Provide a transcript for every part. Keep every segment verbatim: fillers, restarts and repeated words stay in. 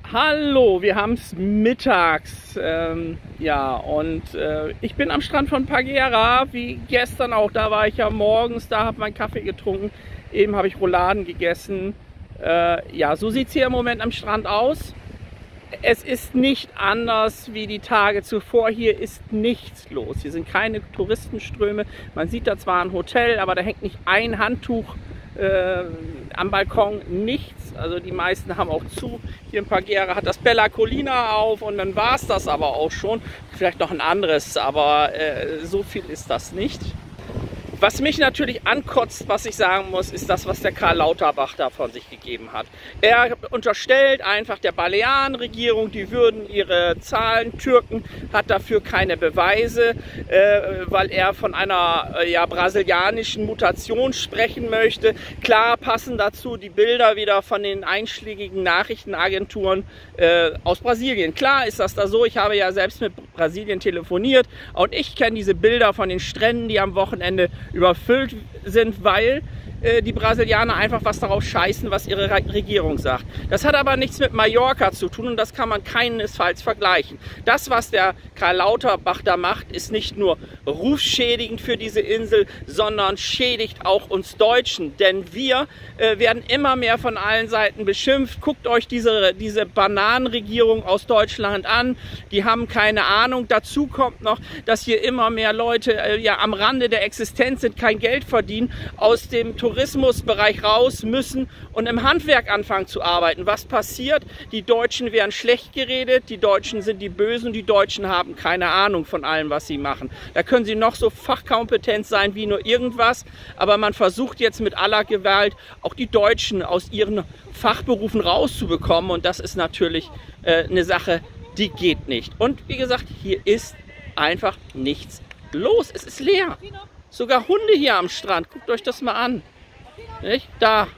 Hallo, wir haben es mittags, ähm, ja, und äh, ich bin am Strand von Paguera, wie gestern auch, da war ich ja morgens, da habe meinen Kaffee getrunken, eben habe ich Rouladen gegessen, äh, ja, so sieht es hier im Moment am Strand aus. Es ist nicht anders wie die Tage zuvor, hier ist nichts los, hier sind keine Touristenströme, man sieht da zwar ein Hotel, aber da hängt nicht ein Handtuch Äh, am Balkon, nichts, also die meisten haben auch zu. Hier in Paguera hat das Bella Colina auf und dann war es das aber auch schon. Vielleicht noch ein anderes, aber äh, so viel ist das nicht. Was mich natürlich ankotzt, was ich sagen muss, ist das, was der Karl Lauterbach da von sich gegeben hat. Er unterstellt einfach der Balearenregierung, die würden ihre Zahlen türken, hat dafür keine Beweise, äh, weil er von einer äh, ja, brasilianischen Mutation sprechen möchte. Klar passen dazu die Bilder wieder von den einschlägigen Nachrichtenagenturen äh, aus Brasilien. Klar ist das da so, ich habe ja selbst mit Brasilien telefoniert und ich kenne diese Bilder von den Stränden, die am Wochenende überfüllt sind, weil äh, die Brasilianer einfach was darauf scheißen, was ihre Regierung sagt. Das hat aber nichts mit Mallorca zu tun und das kann man keinesfalls vergleichen. Das, was der Karl Lauterbach da macht, ist nicht nur rufschädigend für diese Insel, sondern schädigt auch uns Deutschen, denn wir äh, werden immer mehr von allen Seiten beschimpft. Guckt euch diese, diese Bananenregierung aus Deutschland an, die haben keine Ahnung. Dazu kommt noch, dass hier immer mehr Leute äh, ja, am Rande der Existenz sind, kein Geld verdienen, aus dem Tourismusbereich raus müssen und im Handwerk anfangen zu arbeiten. Was passiert? Die Deutschen werden schlecht geredet, die Deutschen sind die Bösen, die Deutschen haben keine Ahnung von allem, was sie machen. Da können sie noch so fachkompetent sein wie nur irgendwas, aber man versucht jetzt mit aller Gewalt auch die Deutschen aus ihren Fachberufen rauszubekommen und das ist natürlich äh, eine Sache, die geht nicht. Und wie gesagt, hier ist einfach nichts los, es ist leer. Sogar Hunde hier am Strand, guckt euch das mal an. Nicht? Da.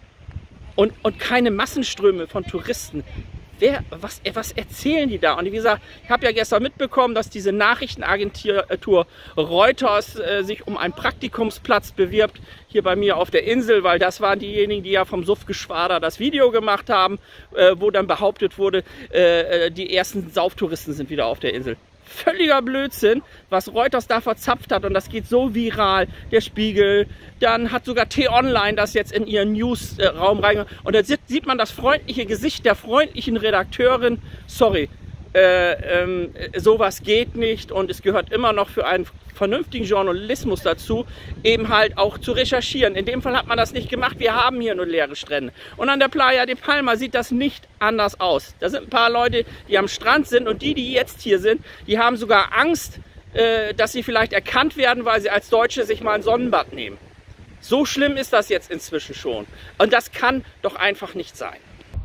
Und, und keine Massenströme von Touristen. Wer, was, was erzählen die da? Und wie gesagt, ich habe ja gestern mitbekommen, dass diese Nachrichtenagentur Reuters äh, sich um einen Praktikumsplatz bewirbt, hier bei mir auf der Insel, weil das waren diejenigen, die ja vom Suffgeschwader das Video gemacht haben, äh, wo dann behauptet wurde, äh, die ersten Sauftouristen sind wieder auf der Insel. Völliger Blödsinn, was Reuters da verzapft hat und das geht so viral. Der Spiegel, dann hat sogar T-Online das jetzt in ihren Newsraum reingegangen und da sieht man das freundliche Gesicht der freundlichen Redakteurin. Sorry, äh, ähm, sowas geht nicht und es gehört immer noch für einen vernünftigen Journalismus dazu, eben halt auch zu recherchieren. In dem Fall hat man das nicht gemacht. Wir haben hier nur leere Strände. Und an der Playa de Palma sieht das nicht anders aus. Da sind ein paar Leute, die am Strand sind und die, die jetzt hier sind, die haben sogar Angst, äh, dass sie vielleicht erkannt werden, weil sie als Deutsche sich mal ein Sonnenbad nehmen. So schlimm ist das jetzt inzwischen schon. Und das kann doch einfach nicht sein.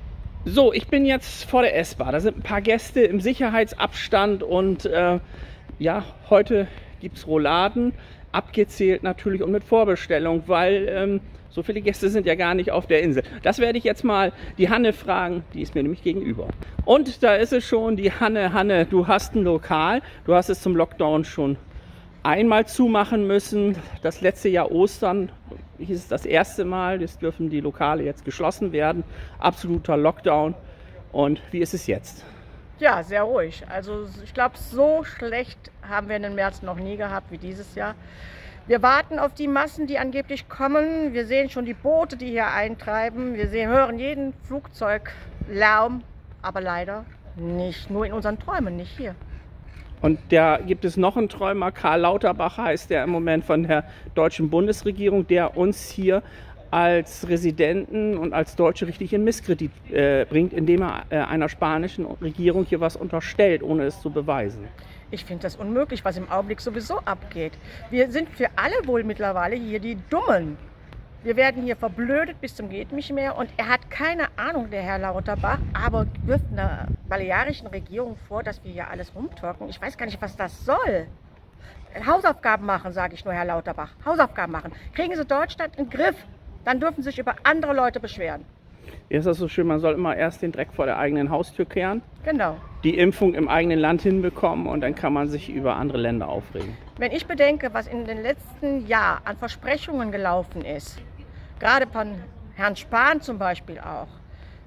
So, ich bin jetzt vor der S-Bar. Da sind ein paar Gäste im Sicherheitsabstand und äh, ja, heute gibt es Rouladen, abgezählt natürlich und mit Vorbestellung, weil ähm, so viele Gäste sind ja gar nicht auf der Insel. Das werde ich jetzt mal die Hanne fragen, die ist mir nämlich gegenüber. Und da ist es schon, die Hanne. Hanne, du hast ein Lokal, du hast es zum Lockdown schon einmal zumachen müssen. Das letzte Jahr Ostern hieß es das erste Mal, jetzt dürfen die Lokale jetzt geschlossen werden. Absoluter Lockdown. Und wie ist es jetzt? Ja, sehr ruhig. Also ich glaube, so schlecht haben wir in den März noch nie gehabt wie dieses Jahr. Wir warten auf die Massen, die angeblich kommen. Wir sehen schon die Boote, die hier eintreiben. Wir sehen, hören jeden Flugzeuglärm, aber leider nicht. Nur in unseren Träumen, nicht hier. Und da gibt es noch einen Träumer, Karl Lauterbach heißt der im Moment von der deutschen Bundesregierung, der uns hier als Residenten und als Deutsche richtig in Misskredit äh, bringt, indem er äh, einer spanischen Regierung hier was unterstellt, ohne es zu beweisen. Ich finde das unmöglich, was im Augenblick sowieso abgeht. Wir sind für alle wohl mittlerweile hier die Dummen. Wir werden hier verblödet bis zum geht nicht mehr und er hat keine Ahnung, der Herr Lauterbach, aber wirft einer balearischen Regierung vor, dass wir hier alles rumtalken. Ich weiß gar nicht, was das soll. Hausaufgaben machen, sage ich nur, Herr Lauterbach. Hausaufgaben machen. Kriegen Sie Deutschland in den Griff. Dann dürfen Sie sich über andere Leute beschweren. Ist das so schön, man soll immer erst den Dreck vor der eigenen Haustür kehren, genau, die Impfung im eigenen Land hinbekommen und dann kann man sich über andere Länder aufregen. Wenn ich bedenke, was in den letzten Jahren an Versprechungen gelaufen ist, gerade von Herrn Spahn zum Beispiel auch,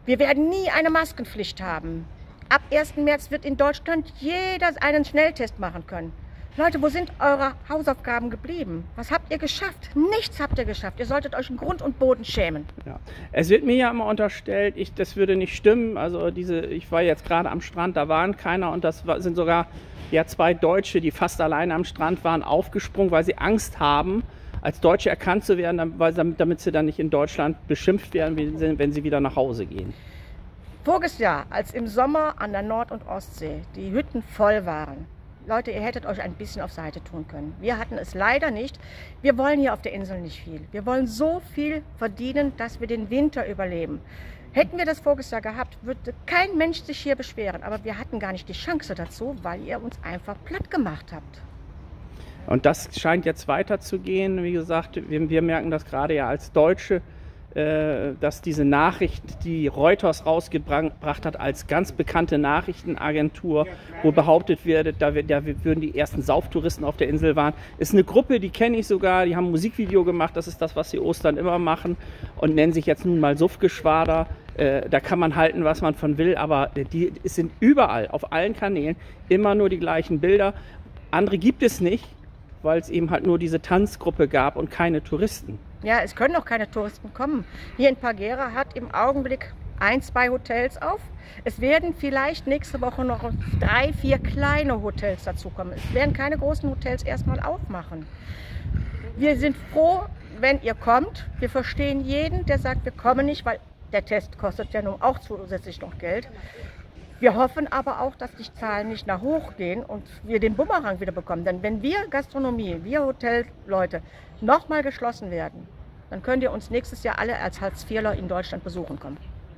Wir werden nie eine Maskenpflicht haben. Ab ersten März wird in Deutschland jeder einen Schnelltest machen können. Leute, wo sind eure Hausaufgaben geblieben? Was habt ihr geschafft? Nichts habt ihr geschafft. Ihr solltet euch in Grund und Boden schämen. Ja. Es wird mir ja immer unterstellt, ich, das würde nicht stimmen. Also diese, ich war jetzt gerade am Strand, da waren keiner und das war, sind sogar ja, zwei Deutsche, die fast alleine am Strand waren, aufgesprungen, weil sie Angst haben, als Deutsche erkannt zu werden, weil, damit sie dann nicht in Deutschland beschimpft werden, wenn sie wieder nach Hause gehen. Voriges Jahr, als im Sommer an der Nord- und Ostsee die Hütten voll waren, Leute, ihr hättet euch ein bisschen auf Seite tun können. Wir hatten es leider nicht. Wir wollen hier auf der Insel nicht viel. Wir wollen so viel verdienen, dass wir den Winter überleben. Hätten wir das voriges Jahr gehabt, würde kein Mensch sich hier beschweren. Aber wir hatten gar nicht die Chance dazu, weil ihr uns einfach platt gemacht habt. Und das scheint jetzt weiterzugehen. Wie gesagt, wir, wir merken das gerade ja als Deutsche, dass diese Nachricht, die Reuters rausgebracht hat, als ganz bekannte Nachrichtenagentur, wo behauptet wird, da, da würden die ersten Sauftouristen auf der Insel waren, ist eine Gruppe, die kenne ich sogar, die haben ein Musikvideo gemacht, das ist das, was sie Ostern immer machen und nennen sich jetzt nun mal Suffgeschwader. Äh, da kann man halten, was man von will, aber die es sind überall, auf allen Kanälen, immer nur die gleichen Bilder. Andere gibt es nicht, weil es eben halt nur diese Tanzgruppe gab und keine Touristen. Ja, es können auch keine Touristen kommen. Hier in Pagera hat im Augenblick ein, zwei Hotels auf. Es werden vielleicht nächste Woche noch drei, vier kleine Hotels dazukommen. Es werden keine großen Hotels erstmal aufmachen. Wir sind froh, wenn ihr kommt. Wir verstehen jeden, der sagt, wir kommen nicht, weil der Test kostet ja nun auch zusätzlich noch Geld. Wir hoffen aber auch, dass die Zahlen nicht nach hoch gehen und wir den Bumerang wieder bekommen. Denn wenn wir Gastronomie, wir Hotelleute nochmal geschlossen werden, dann könnt ihr uns nächstes Jahr alle als Hartz-Vierler in Deutschland besuchen kommen.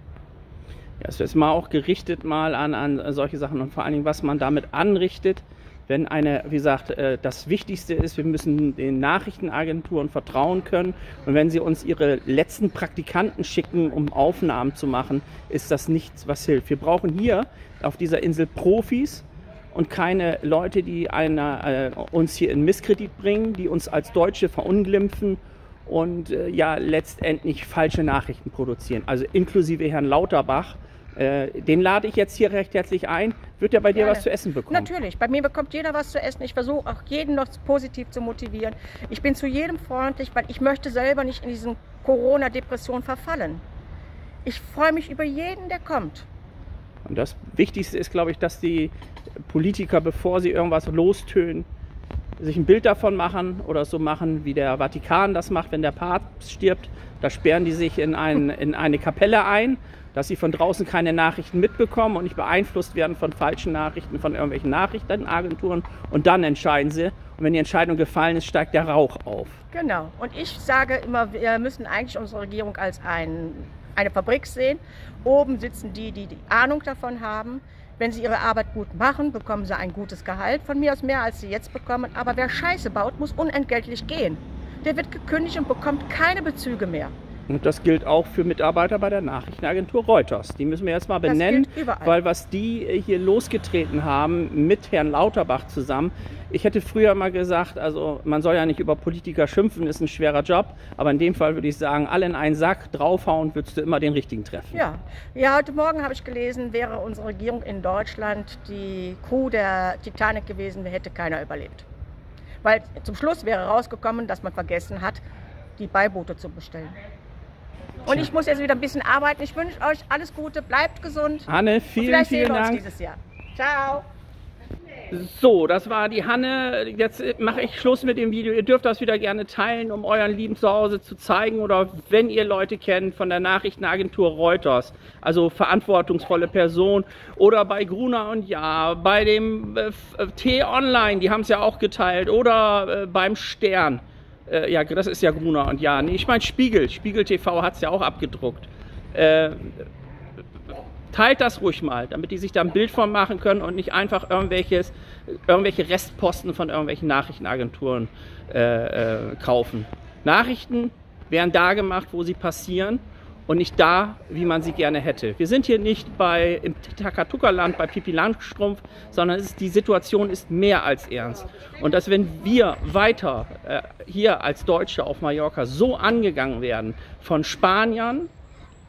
Ja, es ist mal auch gerichtet mal an, an solche Sachen und vor allen Dingen, was man damit anrichtet. Wenn eine, wie gesagt, das Wichtigste ist, wir müssen den Nachrichtenagenturen vertrauen können. Und wenn sie uns ihre letzten Praktikanten schicken, um Aufnahmen zu machen, ist das nichts, was hilft. Wir brauchen hier auf dieser Insel Profis und keine Leute, die eine, äh, uns hier in Misskredit bringen, die uns als Deutsche verunglimpfen und äh, ja letztendlich falsche Nachrichten produzieren. Also inklusive Herrn Lauterbach. Äh, den lade ich jetzt hier recht herzlich ein. Wird er bei dir Gerne. was zu essen bekommen? Natürlich, bei mir bekommt jeder was zu essen. Ich versuche auch jeden noch positiv zu motivieren. Ich bin zu jedem freundlich, weil ich möchte selber nicht in diesen Corona-Depression verfallen. Ich freue mich über jeden, der kommt. Und das Wichtigste ist, glaube ich, dass die Politiker, bevor sie irgendwas lostönen, sich ein Bild davon machen oder so machen, wie der Vatikan das macht, wenn der Papst stirbt. Da sperren die sich in, ein, in eine Kapelle ein, dass sie von draußen keine Nachrichten mitbekommen und nicht beeinflusst werden von falschen Nachrichten, von irgendwelchen Nachrichtenagenturen. Und dann entscheiden sie. Und wenn die Entscheidung gefallen ist, steigt der Rauch auf. Genau. Und ich sage immer, wir müssen eigentlich unsere Regierung als ein, eine Fabrik sehen. Oben sitzen die, die die Ahnung davon haben. Wenn sie ihre Arbeit gut machen, bekommen sie ein gutes Gehalt. Von mir aus mehr, als sie jetzt bekommen. Aber wer Scheiße baut, muss unentgeltlich gehen. Der wird gekündigt und bekommt keine Bezüge mehr. Und das gilt auch für Mitarbeiter bei der Nachrichtenagentur Reuters. Die müssen wir jetzt mal benennen, weil was die hier losgetreten haben mit Herrn Lauterbach zusammen. Ich hätte früher mal gesagt, also man soll ja nicht über Politiker schimpfen, ist ein schwerer Job. Aber in dem Fall würde ich sagen, alle in einen Sack draufhauen, würdest du immer den richtigen treffen. Ja, ja, heute Morgen habe ich gelesen, wäre unsere Regierung in Deutschland die Crew der Titanic gewesen, hätte keiner überlebt. Weil zum Schluss wäre rausgekommen, dass man vergessen hat, die Beiboote zu bestellen. Und ich muss jetzt wieder ein bisschen arbeiten. Ich wünsche euch alles Gute, bleibt gesund. Hanne, vielen, vielleicht vielen sehen wir uns Dank. Dieses Jahr. Ciao. So, das war die Hanne. Jetzt mache ich Schluss mit dem Video. Ihr dürft das wieder gerne teilen, um euren Lieben zu Hause zu zeigen. Oder wenn ihr Leute kennt von der Nachrichtenagentur Reuters, also verantwortungsvolle Person. Oder bei Gruner und Jahr, bei dem äh, T-Online, die haben es ja auch geteilt. Oder äh, beim Stern. Äh, ja, das ist ja Gruner und Jahr. Nee, ich meine Spiegel. Spiegel T V hat es ja auch abgedruckt. Äh, Teilt das ruhig mal, damit die sich da ein Bild von machen können und nicht einfach irgendwelches, irgendwelche Restposten von irgendwelchen Nachrichtenagenturen äh, äh, kaufen. Nachrichten werden da gemacht, wo sie passieren und nicht da, wie man sie gerne hätte. Wir sind hier nicht bei, im Takatuka-Land bei Pippi Langstrumpf, sondern es ist, die Situation ist mehr als ernst. Und dass wenn wir weiter äh, hier als Deutsche auf Mallorca so angegangen werden von Spaniern,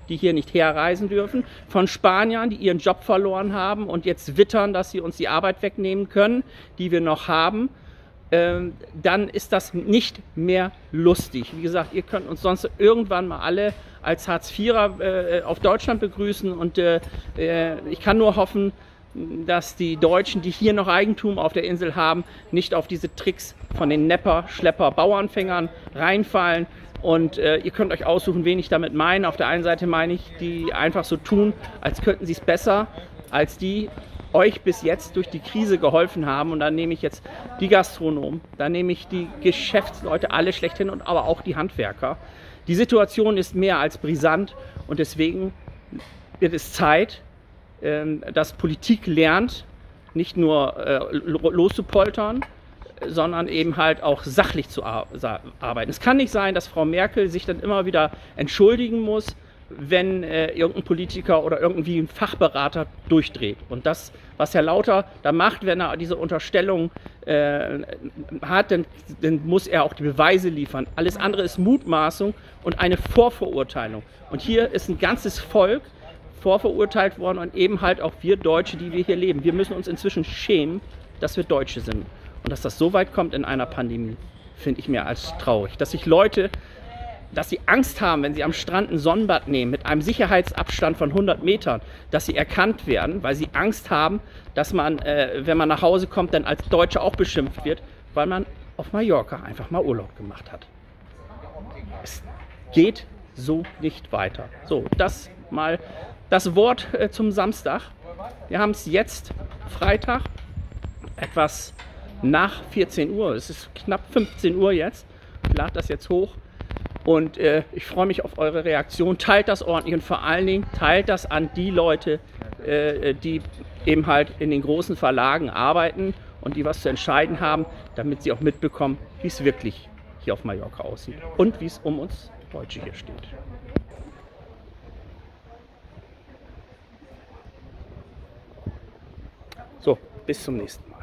die hier nicht herreisen dürfen, von Spaniern, die ihren Job verloren haben und jetzt wittern, dass sie uns die Arbeit wegnehmen können, die wir noch haben, ähm, dann ist das nicht mehr lustig. Wie gesagt, ihr könnt uns sonst irgendwann mal alle als Hartz-Vierer äh, auf Deutschland begrüßen und äh, äh, ich kann nur hoffen, dass die Deutschen, die hier noch Eigentum auf der Insel haben, nicht auf diese Tricks von den Nepper, Schlepper, Bauernfängern reinfallen. Und äh, ihr könnt euch aussuchen, wen ich damit meine. Auf der einen Seite meine ich, die einfach so tun, als könnten sie es besser, als die euch bis jetzt durch die Krise geholfen haben. Und dann nehme ich jetzt die Gastronomen, dann nehme ich die Geschäftsleute, alle schlechthin, und aber auch die Handwerker. Die Situation ist mehr als brisant und deswegen wird es Zeit, dass Politik lernt, nicht nur äh, loszupoltern, sondern eben halt auch sachlich zu ar arbeiten. Es kann nicht sein, dass Frau Merkel sich dann immer wieder entschuldigen muss, wenn äh, irgendein Politiker oder irgendwie ein Fachberater durchdreht. Und das, was Herr Lauter da macht, wenn er diese Unterstellung äh, hat, dann, dann muss er auch die Beweise liefern. Alles andere ist Mutmaßung und eine Vorverurteilung. Und hier ist ein ganzes Volk vorverurteilt worden und eben halt auch wir Deutsche, die wir hier leben. Wir müssen uns inzwischen schämen, dass wir Deutsche sind. Und dass das so weit kommt in einer Pandemie, finde ich mehr als traurig. Dass sich Leute, dass sie Angst haben, wenn sie am Strand ein Sonnenbad nehmen, mit einem Sicherheitsabstand von hundert Metern, dass sie erkannt werden, weil sie Angst haben, dass man, äh, wenn man nach Hause kommt, dann als Deutscher auch beschimpft wird, weil man auf Mallorca einfach mal Urlaub gemacht hat. Es geht so nicht weiter. So, das mal das Wort äh, zum Samstag. Wir haben es jetzt Freitag, etwas nach vierzehn Uhr. Es ist knapp fünfzehn Uhr jetzt. Ich lade das jetzt hoch und äh, ich freue mich auf eure Reaktion. Teilt das ordentlich und vor allen Dingen teilt das an die Leute, äh, die eben halt in den großen Verlagen arbeiten und die was zu entscheiden haben, damit sie auch mitbekommen, wie es wirklich hier auf Mallorca aussieht und wie es um uns Deutsche hier steht. So, bis zum nächsten Mal.